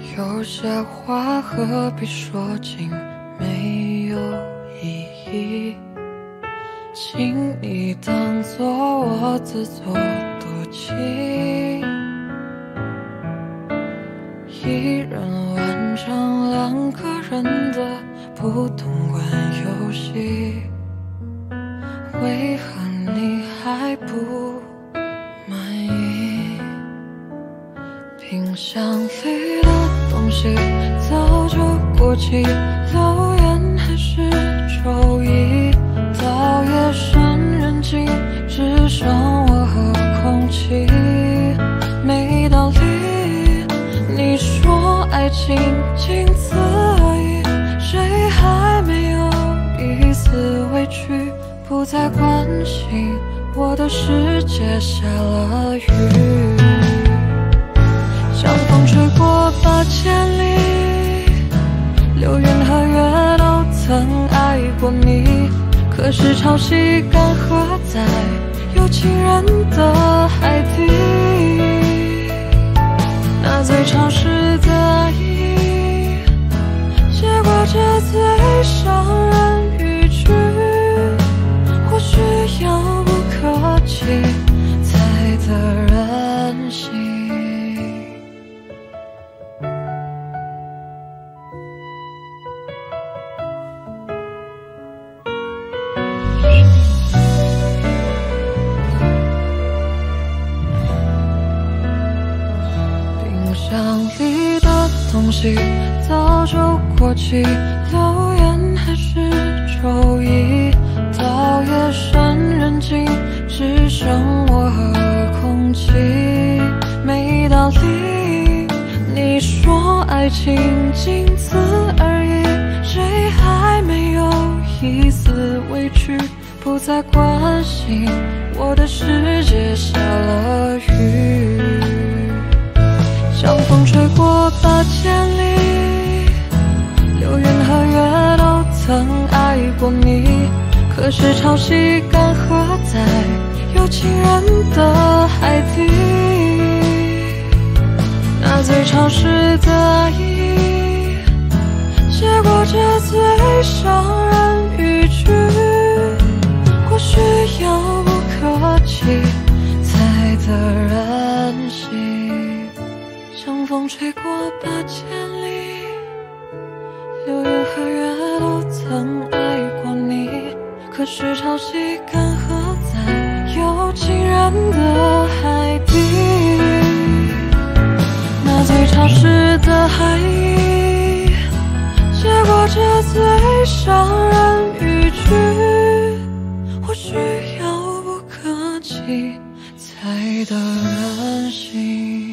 有些话何必说尽，没有意义，请你当作我自作多情，一人完成两个人的不同款游戏，为何你还不满意？冰箱里的东西早就过期，留言还是周一，到夜深人静，只剩我和空气，没道理。你说爱情仅此而已，谁还没有一丝委屈，不再关心我的世界下了雨，像风吹过8千里，流云和月都曾爱过你，可是潮汐干涸在有情人的海底，那最潮湿的爱意，结果这最伤人语句，或许遥不可及才得人心。冰箱里的东西早就过期，留言还是周一，到夜深人静，只剩我和空气，没道理。你说爱情仅此而已，谁还没有一丝委屈，不再关心我的世界下了雨，像风吹过8千里，流云和月都曾爱过你，可是潮汐干涸在有情人的海底，那最潮湿的爱意，结果这最伤人语句，或许遥不可及才得人心，像风吹过8千里，流云和月都曾爱过你，可是潮汐干涸在有情人的海底，那最潮湿的海意，结果这最伤人语句，或许遥不可及才得人心。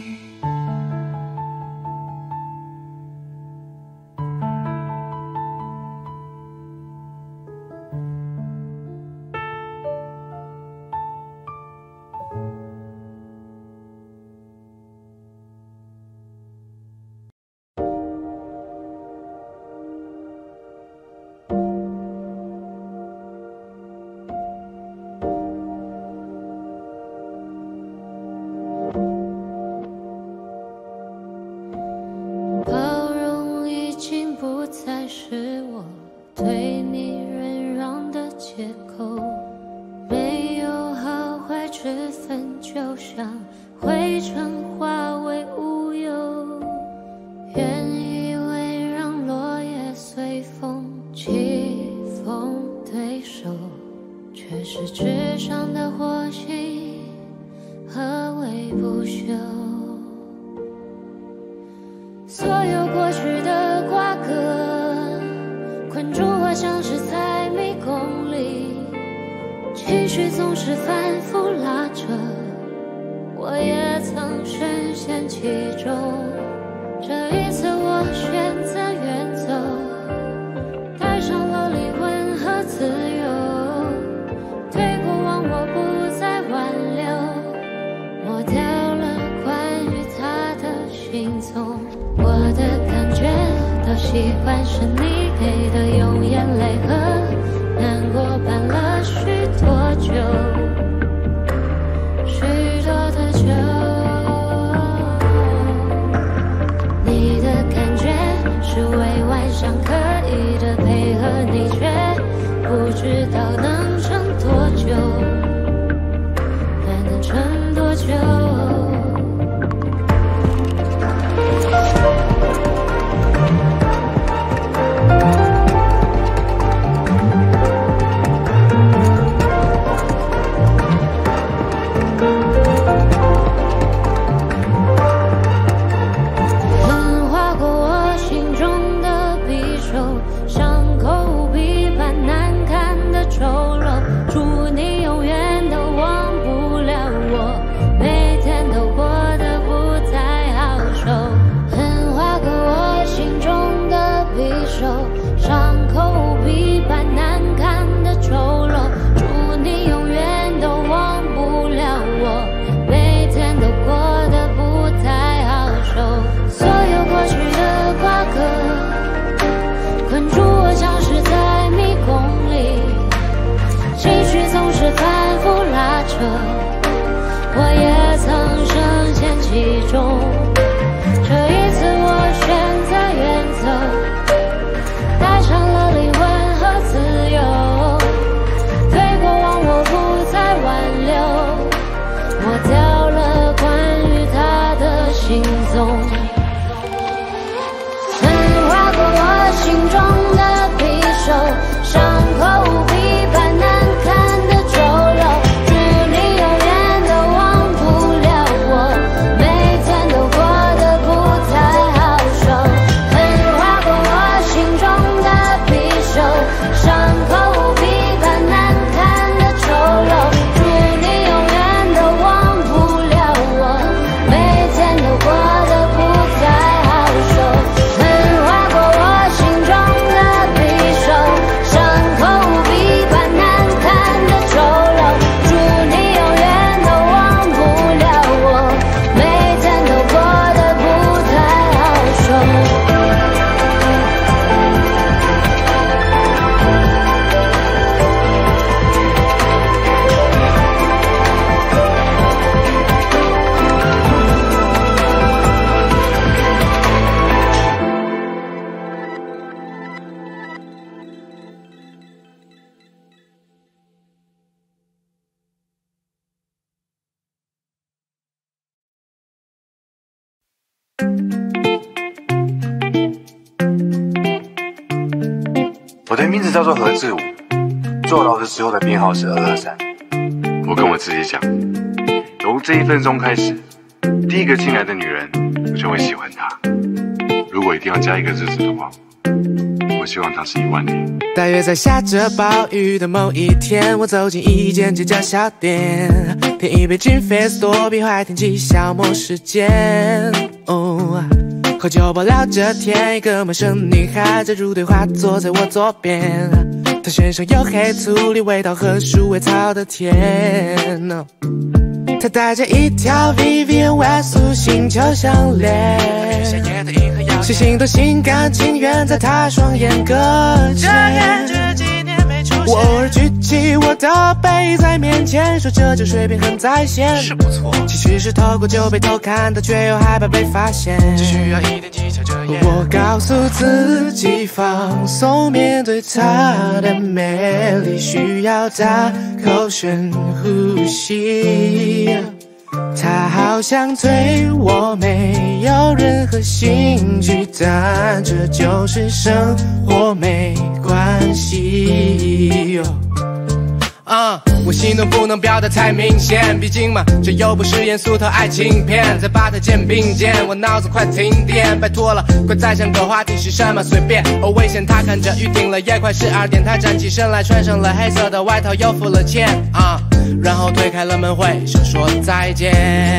是我对你忍让的借口，没有好坏之分，就像灰尘化为乌有，原以为让落叶随风起风对手，却是纸上的火星何为不朽，所有过去的瓜葛困住我，像是在迷宫里，情绪总是反复拉扯，我也曾深陷其中。这一次我选择远走，带上了离婚和自由，对过往我不再挽留，抹掉了关于他的行踪。我的感觉都习惯是你给的，用眼泪和难过伴了许多酒，许多的酒。你的我的名字叫做何志武，坐牢的时候的编号是223。我跟我自己讲，从这1分钟开始，第一个进来的女人，我就会喜欢她。如果一定要加一个日子的话，我希望她是1万年。 大约在下着暴雨的某一天，我走进一间街角小店，点一杯金菲斯躲避坏天气消磨时间。喝酒吧聊着天，一个陌生女孩在入对话坐在我左边，她身上有黑醋栗味道和鼠尾草的甜。她戴着一条 Vivienne Westwood 星球项链，细心的心甘情愿在她双眼搁浅。我偶尔举起我的杯在面前，说这酒水平很在线，是不错。其实是透过酒杯偷看的，却又害怕被发现，只需要一点技巧遮掩。我告诉自己放松，面对她的美丽，需要大口深呼吸。她好像对我没有任何兴趣，但这就是生活，没关系。我心动不能表得太明显，毕竟嘛，这又不是严肃的爱情片。再把它肩并肩，我脑子快停电，拜托了，快再想个话题是什么？随便。危险，他看着雨停了，也快12点，他站起身来，穿上了黑色的外套，又付了钱然后推开了门，挥手说再见。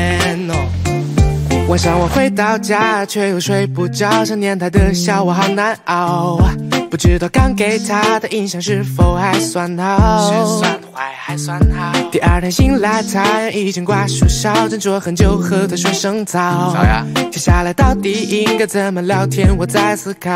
晚上我回到家，却又睡不着，想念他的笑，我好难熬。不知道刚给他的印象是否还算好，是算坏还算好。第二天醒来，太阳已经挂树梢，斟酌很久，和他说声早。接下来到底应该怎么聊天，我在思考。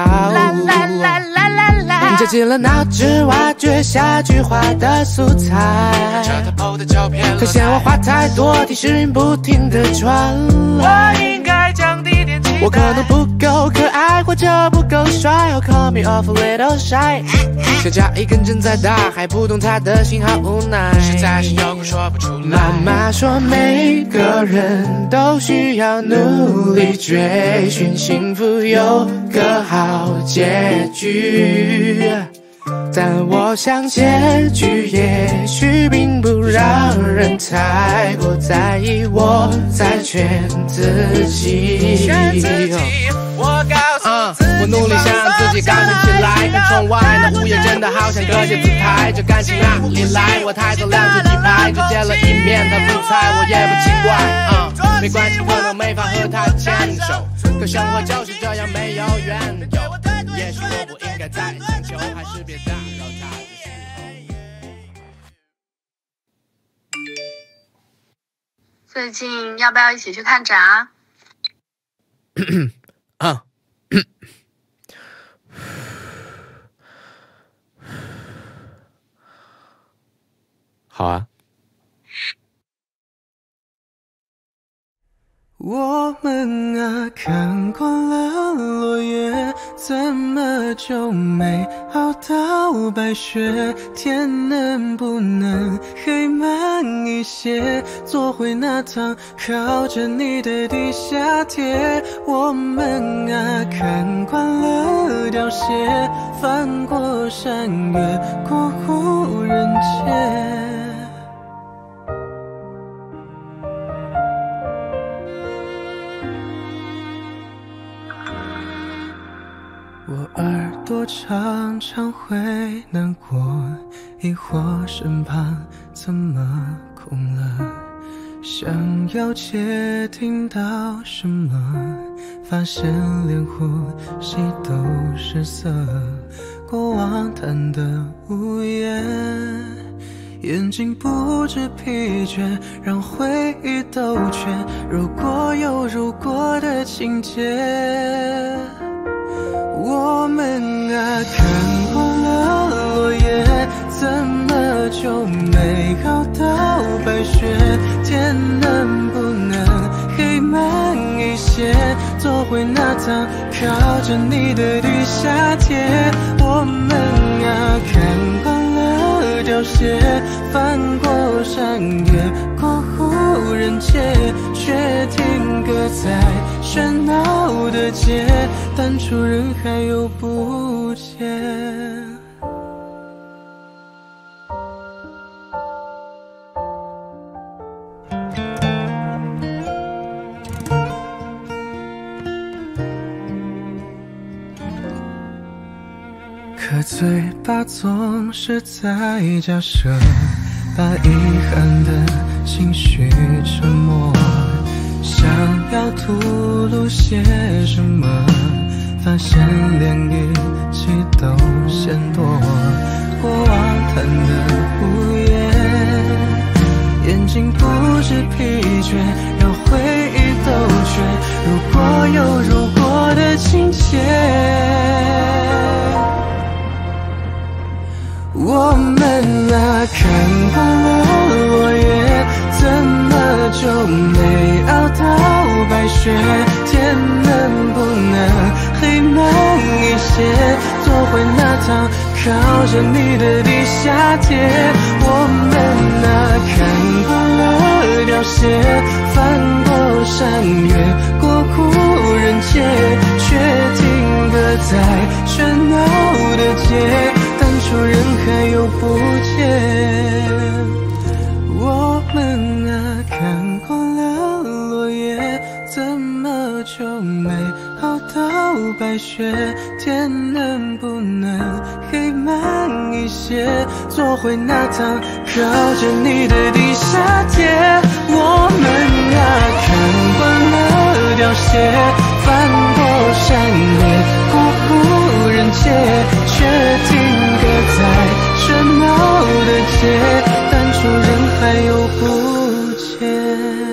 加进了脑之挖掘下句话的素材，可嫌我话太多，提示音不停地传来。我应该降低点期待，我可能不够可爱，或者不够帅，Oh call me off a little shy。想加一根针在大海，不懂他的心好无奈，实在是有苦说不出来。妈妈说每个人都需要努力追寻幸福，有个好结局。但我想结局也许并不让人太过在意，我在劝自己。我告诉自己，我努力想让自己刚强起来。看窗外那午夜真的好像隔些姿态，这感情哪里来？我抬头两字几排，只见了一面他不睬，我也不奇怪。没关系，可能没法和他牵手，可生活就是这样没有缘由。也许我不应该再强求，还是别打扰他的时候。 最近要不要一起去看展啊？ 好啊。 我们啊，看惯了落叶，怎么就没熬到白雪？天能不能黑慢一些，做回那趟靠着你的地下铁？我们啊，看惯了凋谢，翻过山越过无人街。我耳朵常常会难过，疑惑身旁怎么空了，想要窃听到什么，发现连呼吸都失色，过往谈的无言，眼睛不知疲倦，让回忆兜圈，如果有如果的情节。我们啊，看过了落叶，怎么就没熬到白雪？天能不能黑慢一些，做回那趟靠着你的地下铁？我们啊，看惯了凋谢，翻过山越过无人街，却停格在喧闹闹的街，淡出人海又不见。可嘴巴总是在假设，把遗憾的情绪沉默，想要吐露些什么，发现连语气都嫌多。过往谈的无言，眼睛不知疲倦，让回忆兜圈。如果有如果的情节，我们啊，看过了落叶，怎么就没熬到白雪？天能不能黑慢一些，做回那趟靠着你的地下铁？我们啊，看过了凋谢，翻过山越过故人街，却停格在喧闹的街，淡出人海又不见。我们啊，看过了落叶，怎么就没熬到白雪？天能不能黑慢一些，做回那趟靠着你的地下铁？我们啊，看惯了凋谢，翻过山越过故人街，却停格在喧闹的街，淡出人海又不见。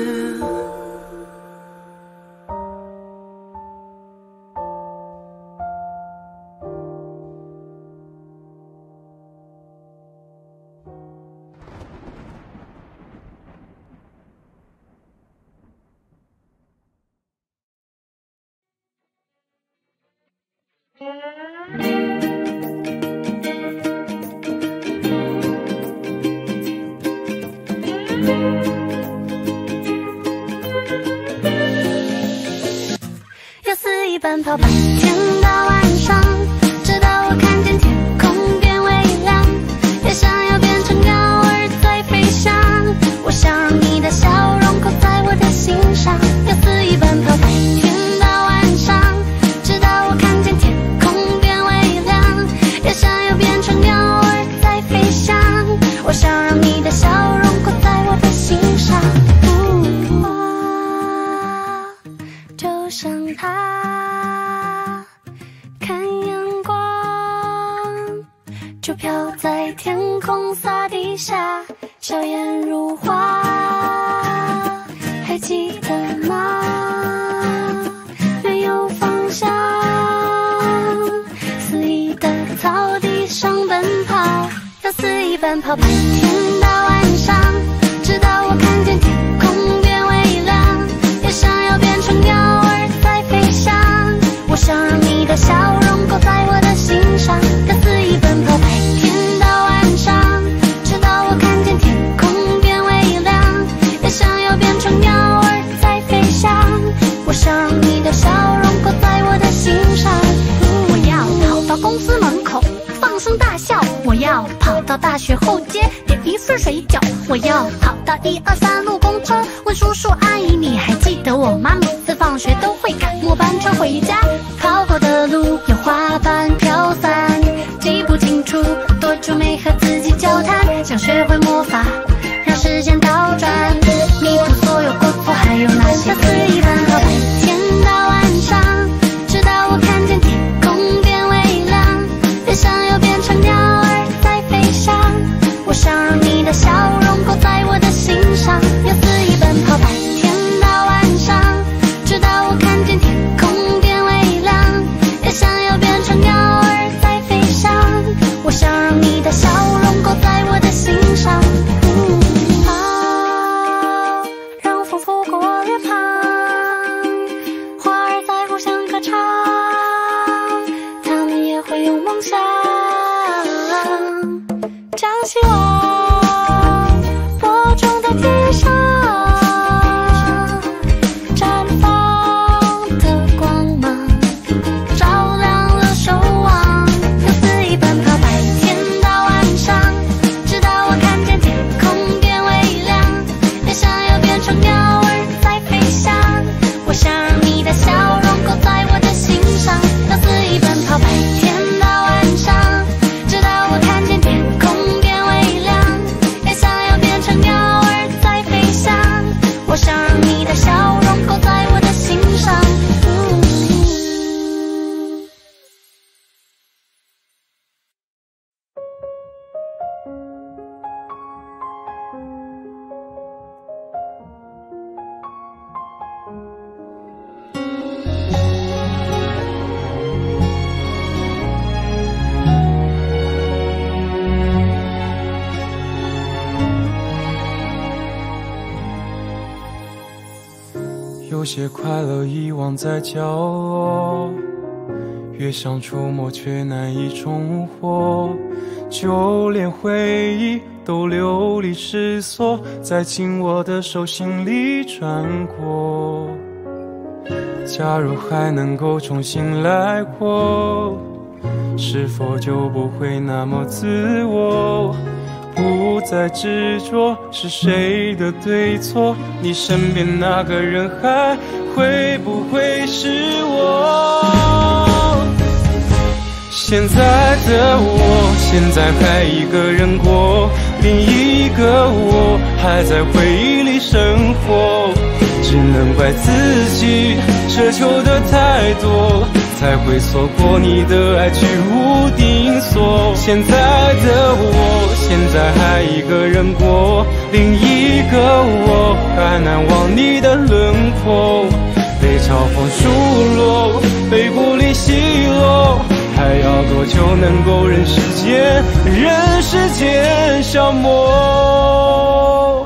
要肆意奔跑，白天到晚上，直到我看见天空变微亮，也想要变成鸟儿在飞翔。我想让你的笑容刻在我的心上。要肆意奔跑，白天到晚上，直到我看见天空变微亮，也想要变成鸟儿在飞翔。我想让你的笑容刻在我的心上。就像他看阳光，就飘在天空洒地下，笑颜如花，还记得吗？没有方向，肆意的草地上奔跑，要肆意奔跑，白天到晚上，直到我看见天空变微亮，也想要变成鸟儿在飞翔。我想让你的笑容刻在我的心上，要肆意奔跑，白天到晚上，直到我看见天空变微亮，也想要变成鸟儿在飞翔。我想让你的笑容刻在我的心上。我要跑到公司门口放声大笑，我要跑到大学后街点一份水饺，我要跑到123路公车问叔叔阿姨，你还记得我吗？每次放学都会赶末班车回家，跑过的路有花瓣飘散，记不清楚多久没和自己交谈，想学会魔法让时间倒转，弥补所有过错，还有那些肆意奔跑，白天到晚上，直到我看见天空变微亮，也想要变成鸟儿在飞翔。我想让你的笑容刻在我的心上，要肆意奔跑，白天到晚上，直到我看见天空变微亮。 有些快乐遗忘在角落，越想触摸却难以重获，就连回忆都流离失所，在紧握的手心里转过。假如还能够重新来过，是否就不会那么自我，不再执着是谁的对错，你身边那个人还会不会是我？现在的我，现在还一个人过，另一个我还在回忆里生活，只能怪自己奢求的太多，才会错过你的爱居无定所。现在的我，现在还一个人过，另一个我还难忘你的轮廓，被嘲讽数落，被孤立奚落，还要多久能够任时间消磨？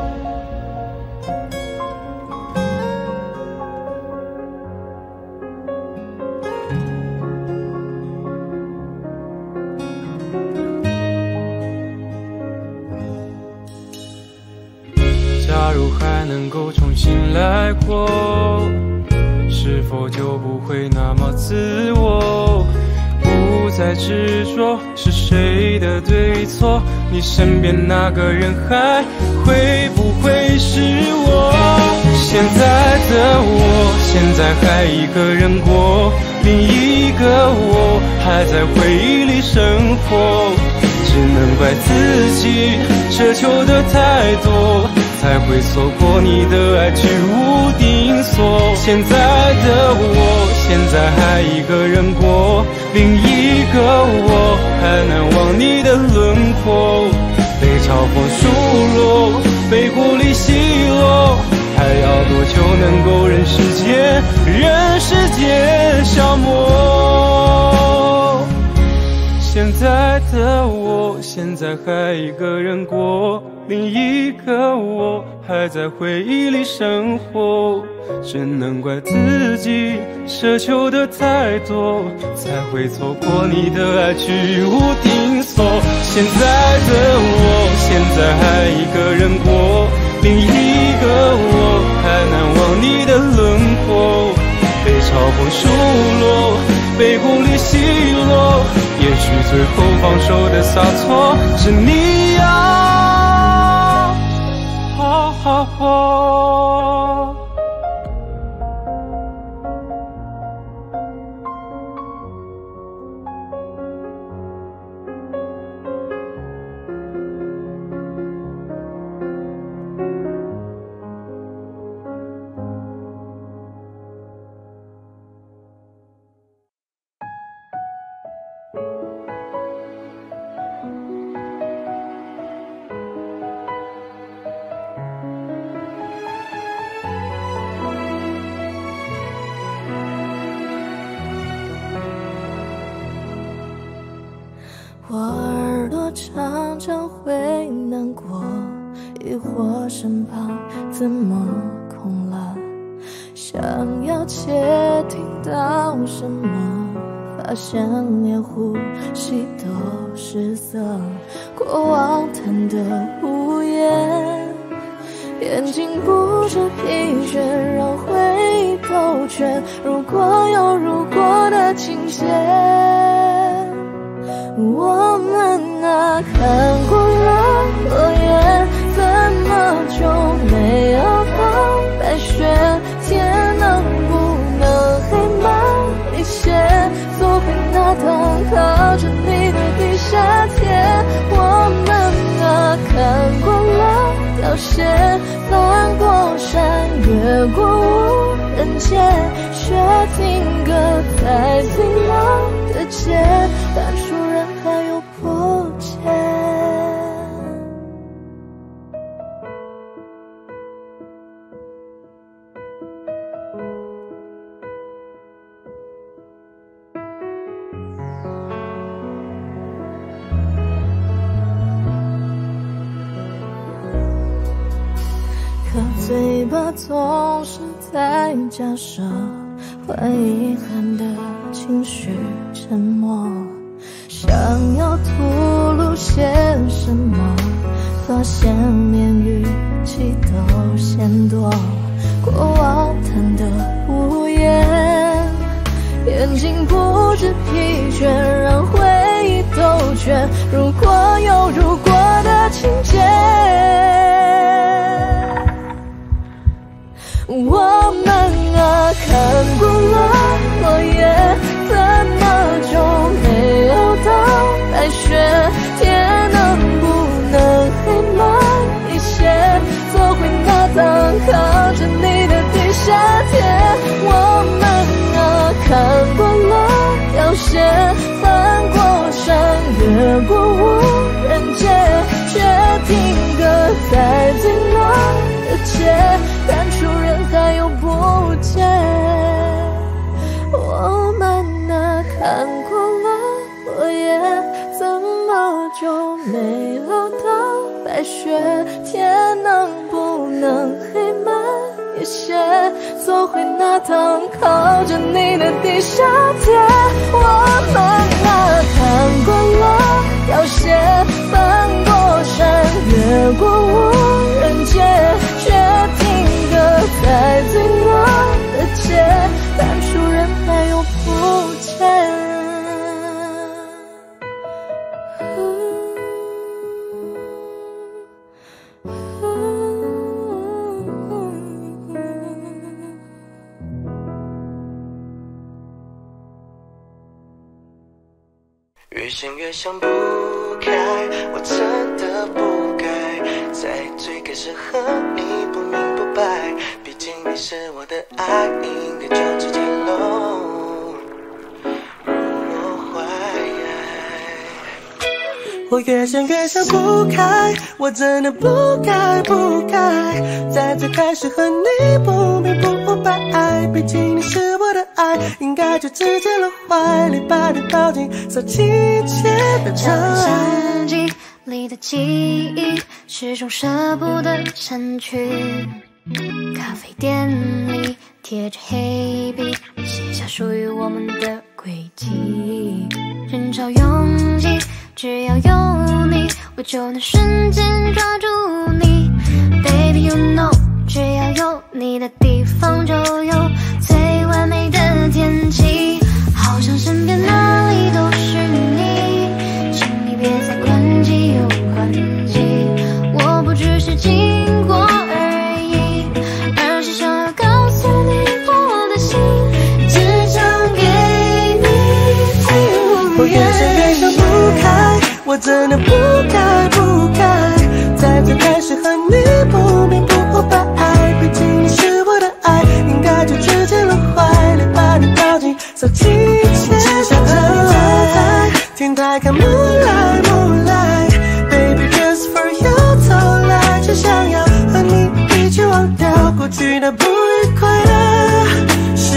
假如还能够重新来过，是否就不会那么自我，不再执着是谁的对错，你身边那个人还会不会是我？现在的我，现在还一个人过，另一个我还在回忆里生活，只能怪自己奢求的太多，才会错过你的爱居无定所。现在的我，现在还一个人过，另一个我还难忘你的轮廓，被嘲讽数落，被孤立奚落，还要多久能够任时间消磨？现在的我，现在还一个人过，另一个我还在回忆里生活，只能怪自己奢求的太多，才会错过你的爱居无定所。现在的我，现在还一个人过，另一个我还难忘你的轮廓，被嘲讽数落，被孤立奚落，也许最后放手的洒脱是你要好好活。 我耳朵常常会难过，疑惑身旁怎么空了，想要窃听到什么，发现连呼吸都失色，过往谈得无言，眼睛不知疲倦，让回忆勾圈，如果有如果的情节。我们啊，看过了落叶，怎么就没有到白雪？天能不能黑慢一些？作品那堂靠着你的地下铁。我们啊，看过了凋谢，翻过山，越过无人街，却停格在最老的街，淡出人还有迫切。可嘴巴总是在假设会遗憾的情绪沉默，想要吐露些什么，发现连语气都嫌多，过往谈的无言，眼睛不知疲倦，让回忆兜圈。如果有如果的情节，我们啊看过了落叶，怎么就没有到白雪？天能不能黑慢一些，做回那趟靠着你的地下铁？我们啊看过了凋谢，翻过山越过无人街，却停格在最暖的街，看出人海又不见。我们啊看过了落叶，怎么就没有到白雪？天能不能黑慢一些，走回那趟靠着你的地下铁？我们啊看过了凋谢，翻过山越过无人街，却停格在最暖的街，看出人海又不见。 越想越想不开，我真的不该在最开始和你不明不白，毕竟你是我的爱，应该就直接落入我怀。我越想越想不开，我真的不该在最开始和你不明不白，毕竟你是我的爱，应该就直接落怀里，把你抱紧，收起一切的障碍。 相机里的记忆始终舍不得删去，咖啡店里贴着黑笔，写下属于我们的轨迹。人潮拥挤，只要有你，我就能瞬间抓住你。Baby you know， 只要有你的地方就有最完美的天气，好像身边哪里都是你，请你别再关机又关机。我不只是经过而已，而是想要告诉你我的心，只想给你听。 我越想越想不开，我真的不该在最开始和你不明不白，毕竟你是我的爱，应该就直接落怀里，把你抱紧，收起一切，只想和你站在天台看moonlight baby just for you， 从来只想要和你一起忘掉过去的不愉快的事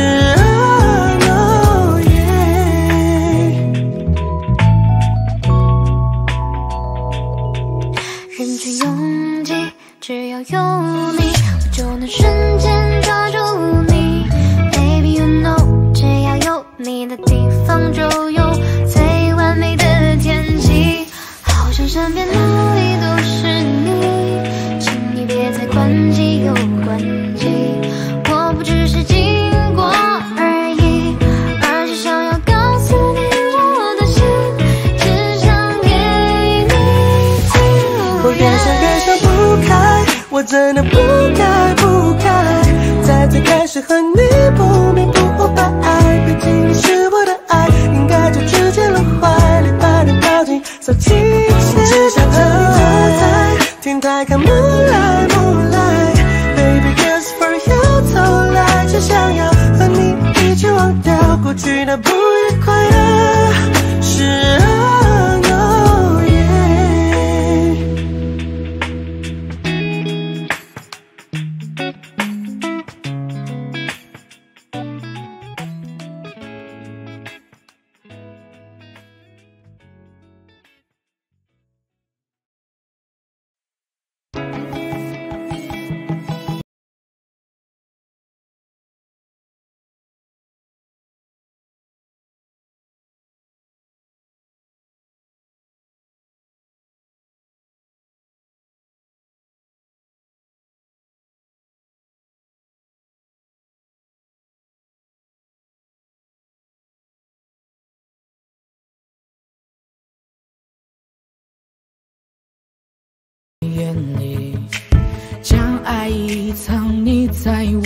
人群拥挤，只要有你，我就能瞬间抓住你。Baby you know， 只要有你的地方就有最完美的天气，好像身边哪里都是你，请你别再关机又关机。我不只是经过而已，而是想要告诉你我的心，只想给你听。 我越想越想不开，我真的不该在最开始和你不明不白，毕竟你是我的爱，应该就直接落怀里，把你抱紧，收起一切，只想和你站在天台看moonlight baby just for you， 从来只想要和你一起忘掉过去的不愉快的事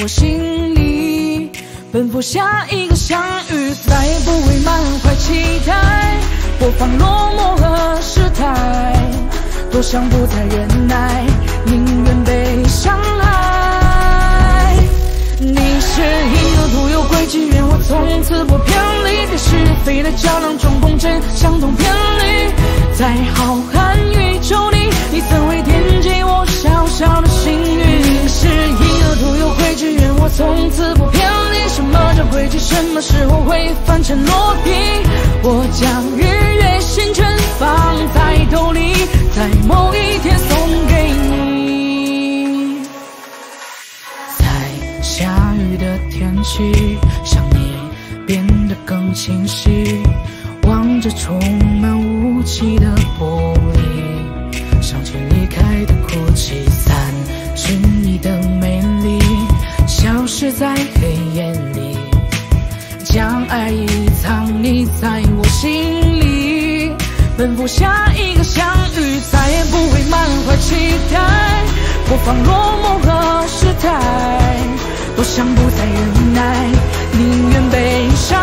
我心里，奔赴下一个相遇，再也不会满怀期待，播放落寞和失态，多想不再忍耐，宁愿被伤害。你是银河徒有轨迹，愿我从此不偏离，对是非的较量中共振，相同频率，在浩瀚宇宙里，你怎会惦记我小小的幸运？你是银河徒有轨迹，愿我从此不偏离，什么叫轨迹？什么时候会翻成落地？我将日月星辰放在兜里，在某一天送给你。在下雨的天气，想你变得更清晰，望着充满雾气的玻璃，想起离开的哭泣，散去你的美丽，消失在黑夜里，将爱意藏匿在我心里，奔赴下一个相遇，再也不会满怀期待，播放落寞和失态，多想不再忍耐，宁愿被伤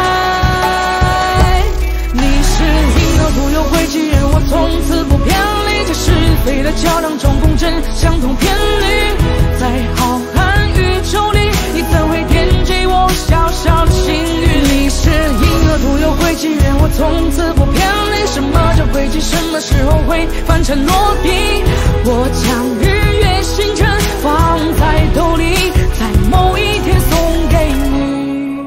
害。你是银河徒有轨迹，愿我从此不偏离，这是非的较量中共振，相同频率，在浩瀚宇宙里，你怎会惦记我小小的幸运？你是银河徒有轨迹，愿我从此不偏离，什么叫轨迹？什么时候会翻成落地？我将日月星辰放在兜里，在某一天送给你。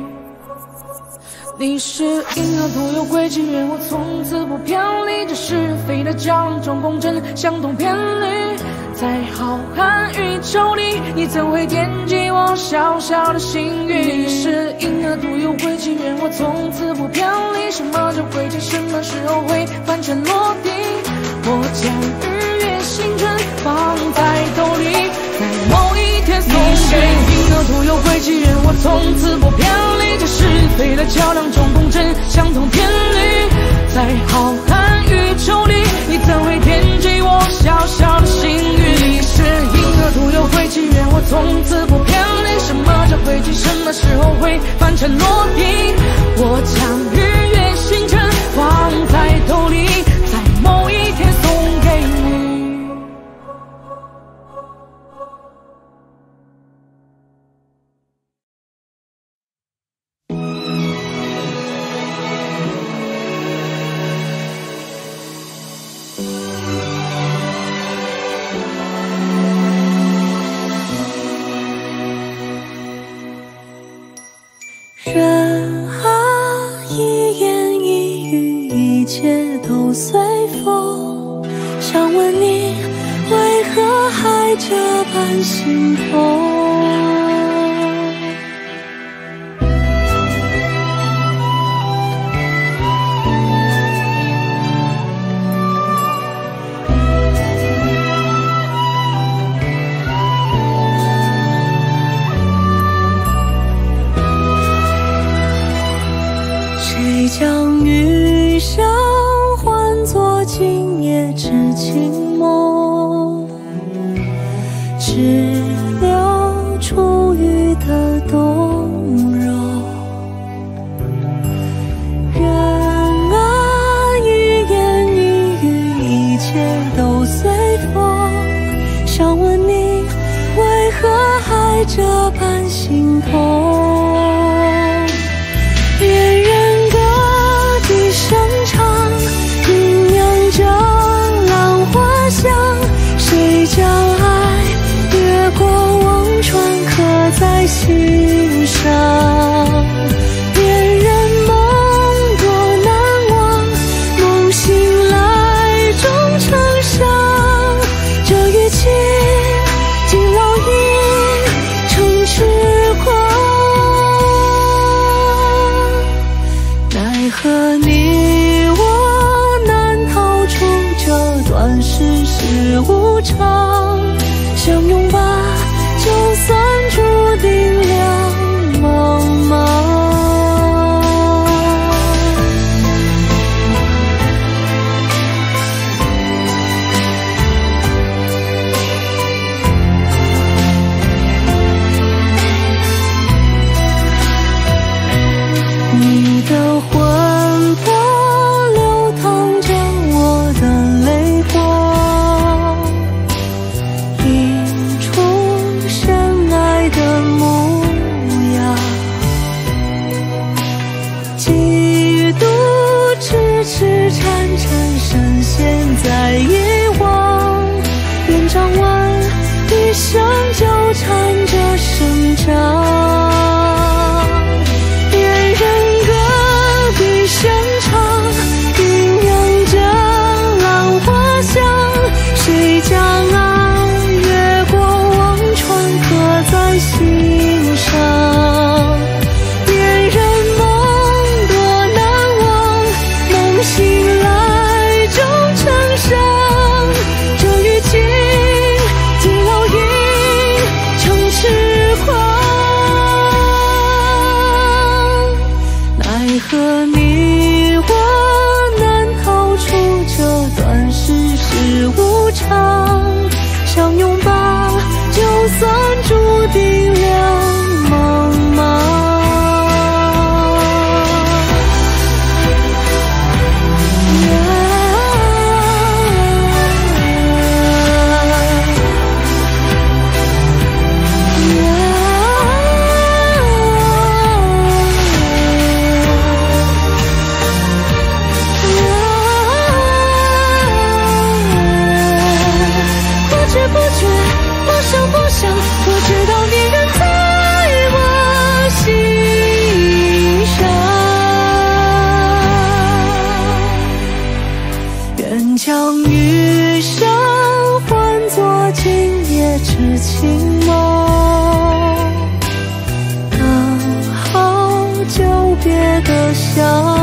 你是银河徒有轨迹，愿我从此不偏离，这是非的较量中共振，相同频率，在浩瀚宇宙里，你怎会惦记我小小的幸运？你是银河徒有轨迹，愿我从此不偏离，什么叫轨迹？什么时候会翻成落地？我将日月星辰放在兜里，在某一天送给你。银河徒有轨迹，愿我从此不偏离，这是非的较量中共振，相同频率，在浩瀚宇宙里，你怎会惦记我小小的幸运？你是银河徒有轨迹，愿我从此不偏离，什么叫轨迹？什么时候会翻成落地？我将日月星辰放在兜里，在某一天送给你。 人啊，一言一语，一切都随风。想问你，为何还这般心痛？谁将余生换作今夜之清梦？只留痴痴缠缠，深陷在遗忘。愿掌纹一生纠缠着生长。恋人歌笛声长，酝酿着浪花香。谁将爱越过忘川，刻在心上？恋人梦多难忘，梦醒来终成伤。这雨季既烙印成痴狂，奈何你我难逃出这段世事无常。相拥吧，就算注定两茫茫。不知不觉，不声不响，我知道你人在我心上。愿将余生换作今夜痴情梦，等好久别的香。